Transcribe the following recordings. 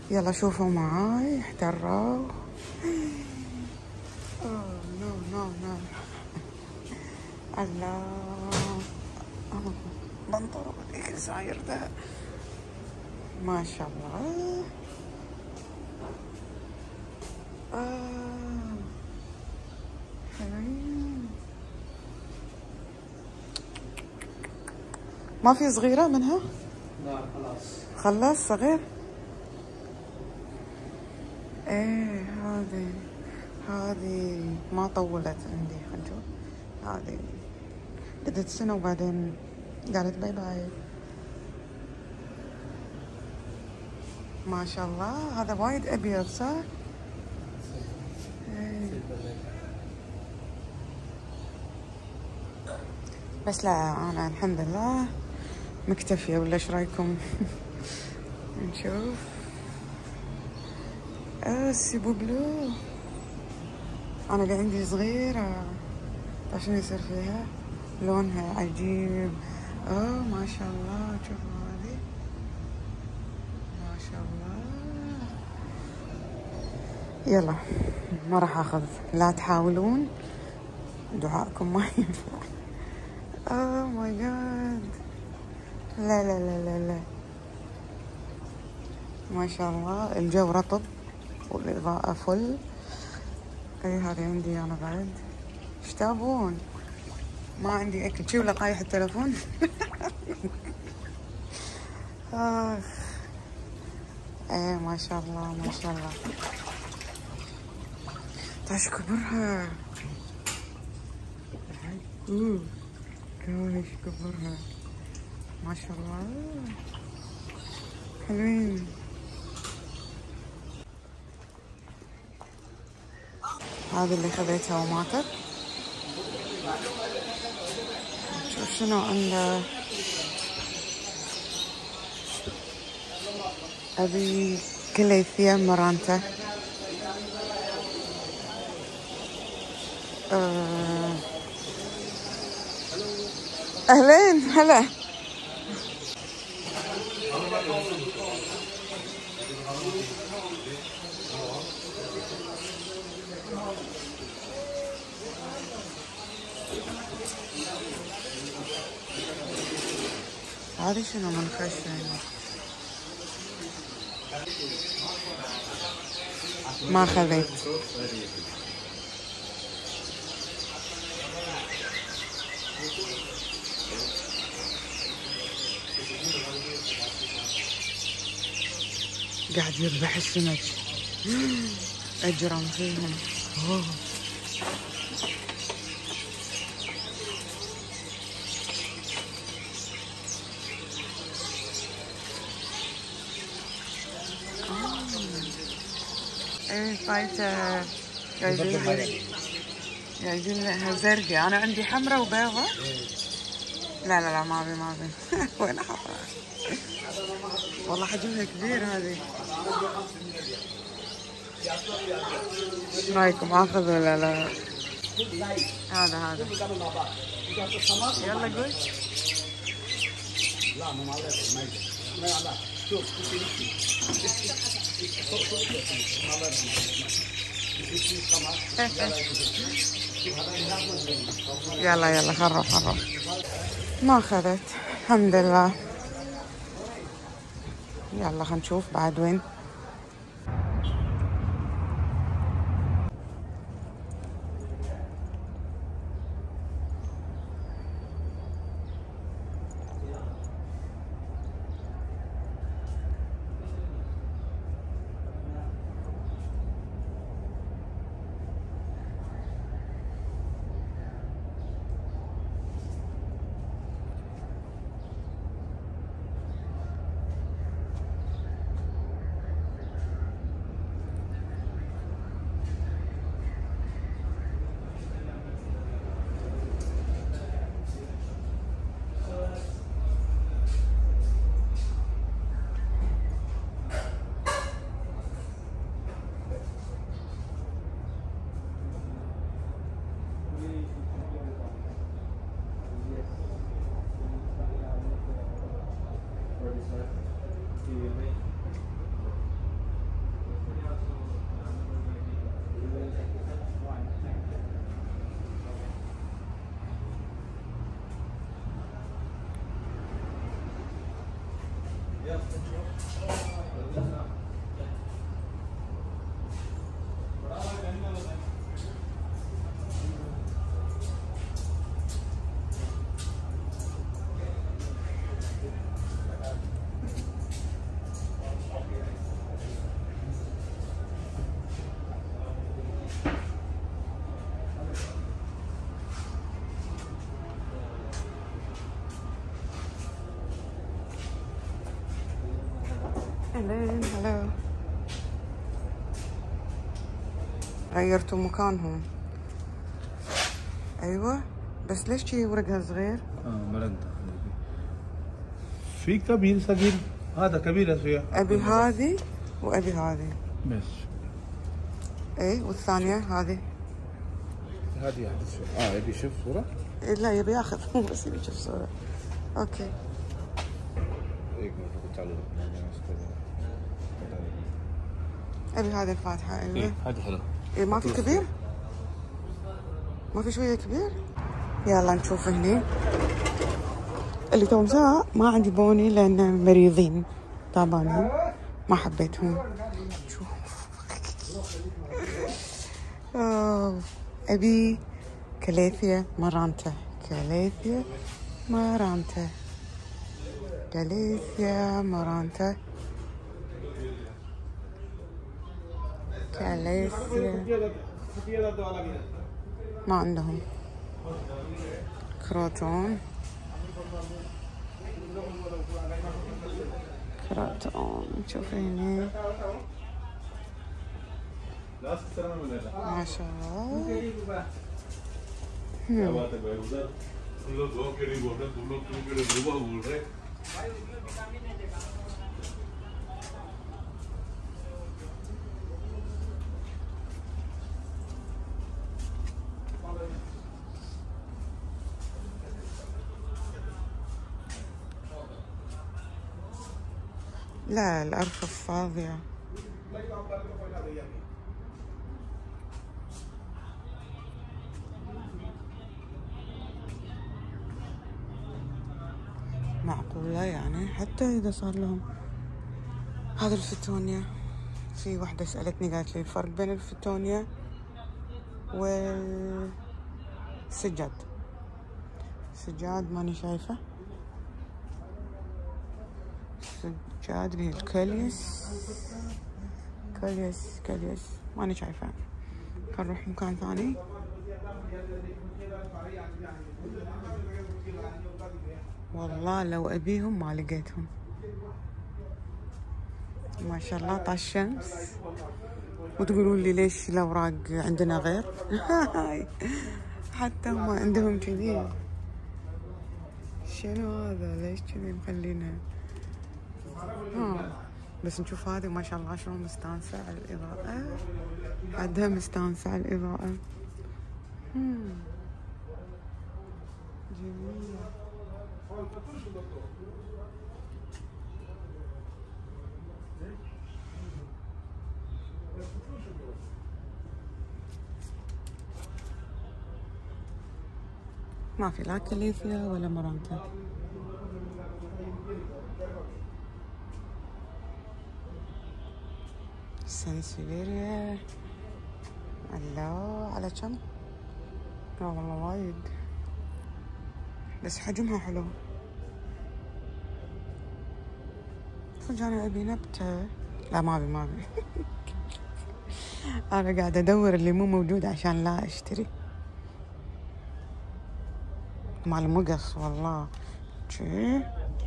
يلا شوفوا معاي احتروا. نو نو نو. الله. بنطر ايش صاير ده؟ ما شاء الله. حلوين. ما في صغيرة منها؟ لا خلاص. خلص صغير؟ ايه هذه ما طولت عندي. خل نشوف. هذه قعدت سنة وبعدين قالت باي باي. ما شاء الله. هذا وايد ابيض صح؟ ايه. بس لا انا الحمد لله مكتفية، ولا ايش رايكم؟ نشوف. سيبو بلو. انا اللي عندي صغيرة عشان يصير فيها لونها عجيب. ما شاء الله. شوفوا هذه ما شاء الله. يلا ما راح اخذ، لا تحاولون، دعائكم ما ينفع. ماي جاد. لا لا لا لا لا. ما شاء الله. الجو رطب والإضاءة فل. اي هذه عندي انا بعد. ايش تابون؟ ما عندي اكل. شوف لقايح التلفون. ايه ما شاء الله ما شاء الله. تعش كبرها. تعش كبرها ما شاء الله. حلوين. هذه اللي خذيتها وماتت. شوف شنو عنده. أبي كليثيا مرانتا. أهلين هلا. هذه شنو منخشة؟ ما خذيت. قاعد يذبح السمك. اجرم فيهم. ايه فايته. جايبين لها زرقاء. انا عندي حمراء وبيضة. لا لا لا ما ابي. وين حمراء؟ والله حجمها كبير هذه. ايش رايكم اخذ ولا لا؟ هذا يلا قول. يلا خروح. ما اخذت الحمد لله. يلا خلينا نشوف بعد وين. أهلين هلا. غيرتوا مكانهم. أيوة بس ليش شي ورقها صغير؟ مرندة. في كبير صغير. هذا كبير فيها. أبي هذه وأبي هذه. بس. إيه والثانية هذه. هذه واحدة. يبي يشوف صورة؟ إيه لا يبي ياخذ مو بس يبي يشوف صورة. أوكي. أبي هذه الفاتحة. أيوة. إيه هذه حلوة. إيه ما في كبير؟ ما في شوية كبير؟ يلا نشوف هني. اللي توم ساعة ما عجبوني لأن مريضين تعبانين ما حبيتهم. شوف. أبي كاليثيا مارانتا. كاليثيا مارانتا. كاليثيا مارانتا. كاليثيا ما عندهم. كروتون. كروتون شوف هنا ما شاء الله. لا الأرفف فاضية. معقولة يعني حتى إذا صار لهم. هذا الفتونيا. في واحدة سألتني قالت لي الفرق بين الفتونيا والسجاد. سجاد ماني شايفة. سجاد اللي هي الكاليس. كاليس ماني شايفة. نروح مكان ثاني. والله لو أبيهم ما لقيتهم. ما شاء الله طال الشمس. وتقولون لي ليش الأوراق عندنا غير؟ حتى هم عندهم كذي. شنو هذا؟ ليش كذي مخلينا؟ بس نشوف هذه ما شاء الله شلون مستانسة على الإضاءة. عندها مستانسة على الإضاءة. جميلة. ما في لا كاليثيا ولا مارانتا. سانسيفيريا. الله على كم؟ لا والله وايد بس حجمها حلو. صدق أنا أبي نبتة. لا ما أبي أنا قاعدة أدور اللي مو موجود عشان لا أشتري. مال مقص والله شي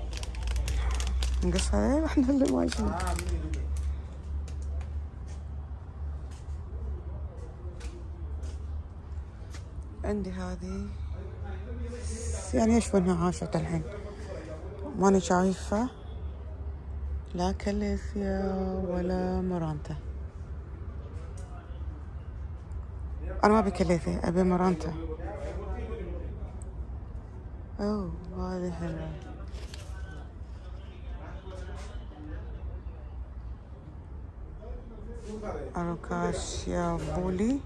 نقص هذا احنا اللي ماشيين. عندي هذه يعني اشوفها عاشت الحين. ماني شايفة لا كاليثيا ولا مارانتا. انا ما ابي كاليثيا ابي مارانتا. اوه هذه حلوة. أروكاسيا بولي.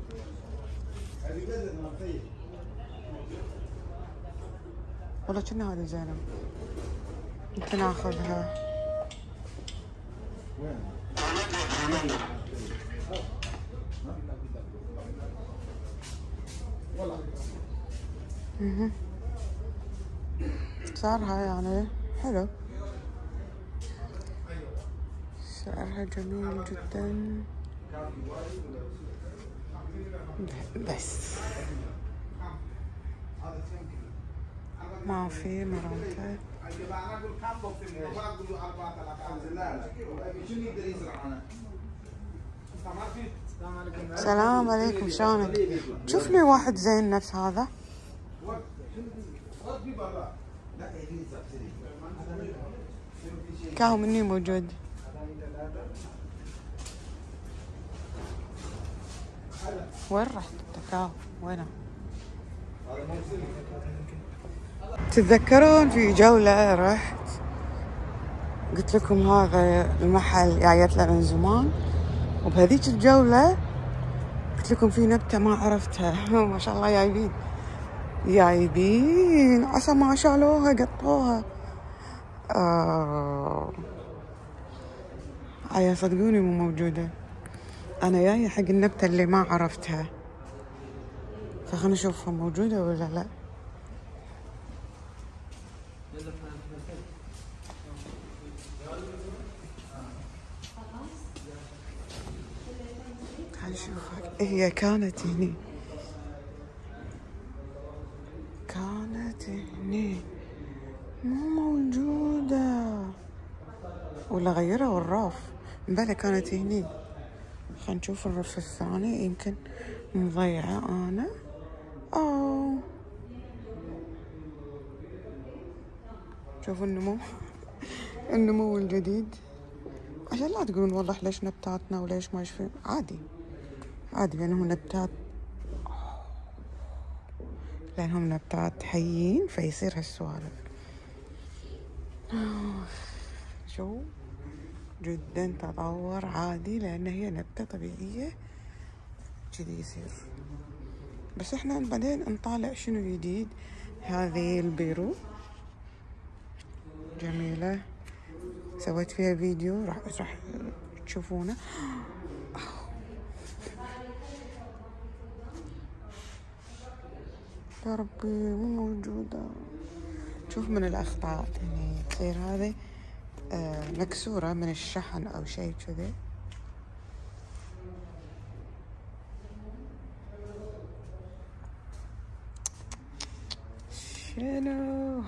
والله كنا هذه زينب ممكن اخذها. سعرها يعني حلو. سعرها جميل جدا. بس ما في مارانتا. السلام عليكم، شلونك؟ شوف لي واحد زين نفس هذا. كاهو مني موجود. وين رحت الكاهو؟ وينه؟ تتذكرون في جولة رحت قلت لكم هذا المحل جايت له من زمان، وبهذيك الجولة قلت لكم في نبتة ما عرفتها. ما شاء الله جايبين عسى ما شالوها قطوها. هيا صدقوني مو موجودة. أنا جاية حق النبتة اللي ما عرفتها، فخلنا نشوفها موجودة ولا لا. تعال نشوفها. هي كانت هني مو موجودة، ولا غيرها الرف. بلا كانت هني. خلينا نشوف الرف الثاني، يمكن مضيعة أنا. شوفوا النمو الجديد، عشان لا تقولون والله ليش نبتاتنا وليش ما يشفي. عادي لأنهم نبتات حيين، فيصير هالسوالف. شو جدا تطور عادي، لأن هي نبتة طبيعية كذي يصير. بس احنا بعدين نطالع شنو جديد. هذه البيرو جميلة، سويت فيها فيديو راح تشوفونه. يا ربي مو موجودة. شوف من الأخطاء يعني تصير هذه مكسورة من الشحن أو شيء كذي. شنو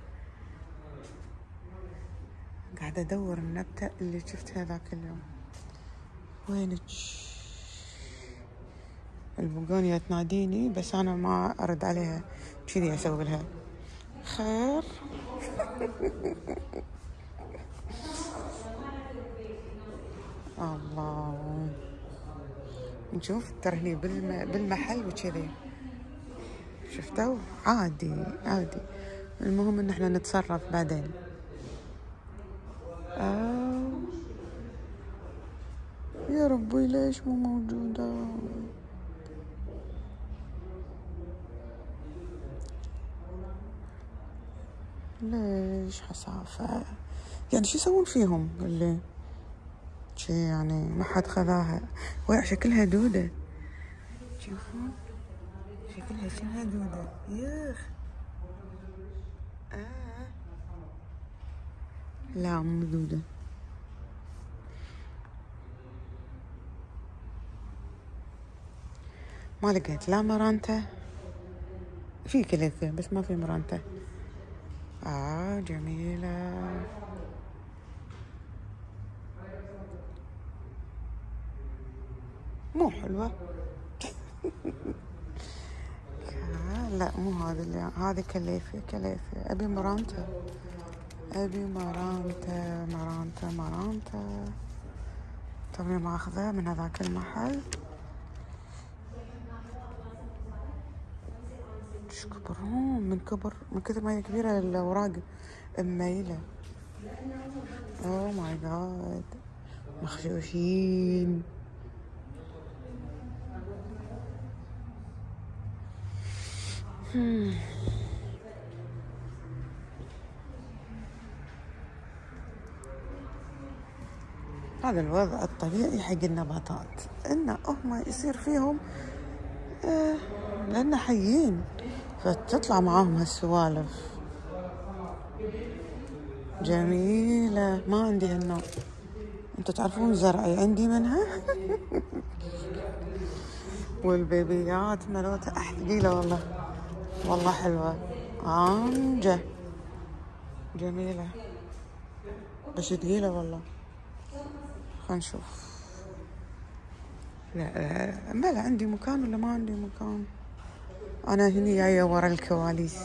قاعدة أدور النبتة اللي شفتها ذاك اليوم. وينك؟ البقونية تناديني بس أنا ما أرد عليها، كذي أسوي لها خير. الله، نشوف ترى بالمحل وكذي شفتوا. عادي المهم ان احنا نتصرف بعدين. يا ربي ليش مو موجودة؟ ليش حصافة؟ يعني شو يسوون فيهم اللي شي؟ يعني ما حد خذاها. ويا شكلها دودة، شوفون شكلها شنها دودة. يخ لا مو دودة. ما لقيت لا مرانتا، في كليثة بس ما في مرانتا. جميلة. مو حلوة. لا مو هذه اللي هذه كليفة. أبي مرانتا. توني ما أخذها من هذاك المحل. ايش كبرهم من كثر ما هي كبيرة الأوراق مميلة. اوه ماي جاد، مخشوشين. هذا الوضع الطبيعي حق النباتات، إن هم يصير فيهم لأن حيين فتطلع معاهم هالسوالف. جميلة. ما عندي هالنوع، انتوا تعرفون زرعي عندي منها. والبيبيات ملوتها ثقيلة والله حلوة. عنجة جميلة بس ثقيلة والله. خلينا نشوف. لا بلا عندي مكان ولا ما عندي مكان؟ أنا هني جاية ورا الكواليس.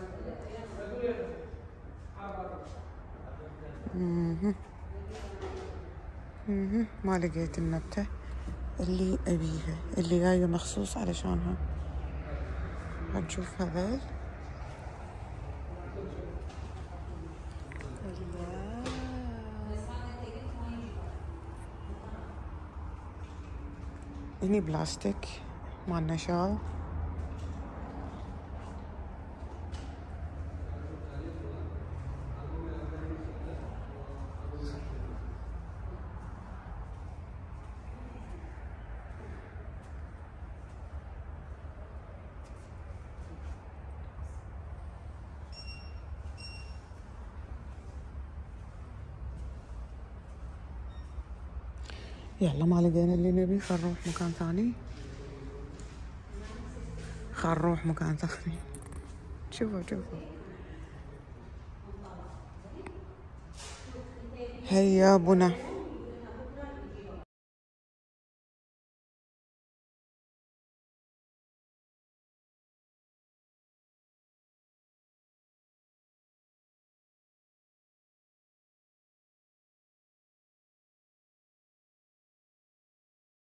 ما لقيت النبتة اللي أبيها، اللي جاية مخصوص علشانها. هنشوف هذيل. هني بلاستيك مال نشال. يلا ما لقينا اللي نبي، خل نروح مكان ثاني. خل نروح مكان ثاني. شوفوا هيا بنا.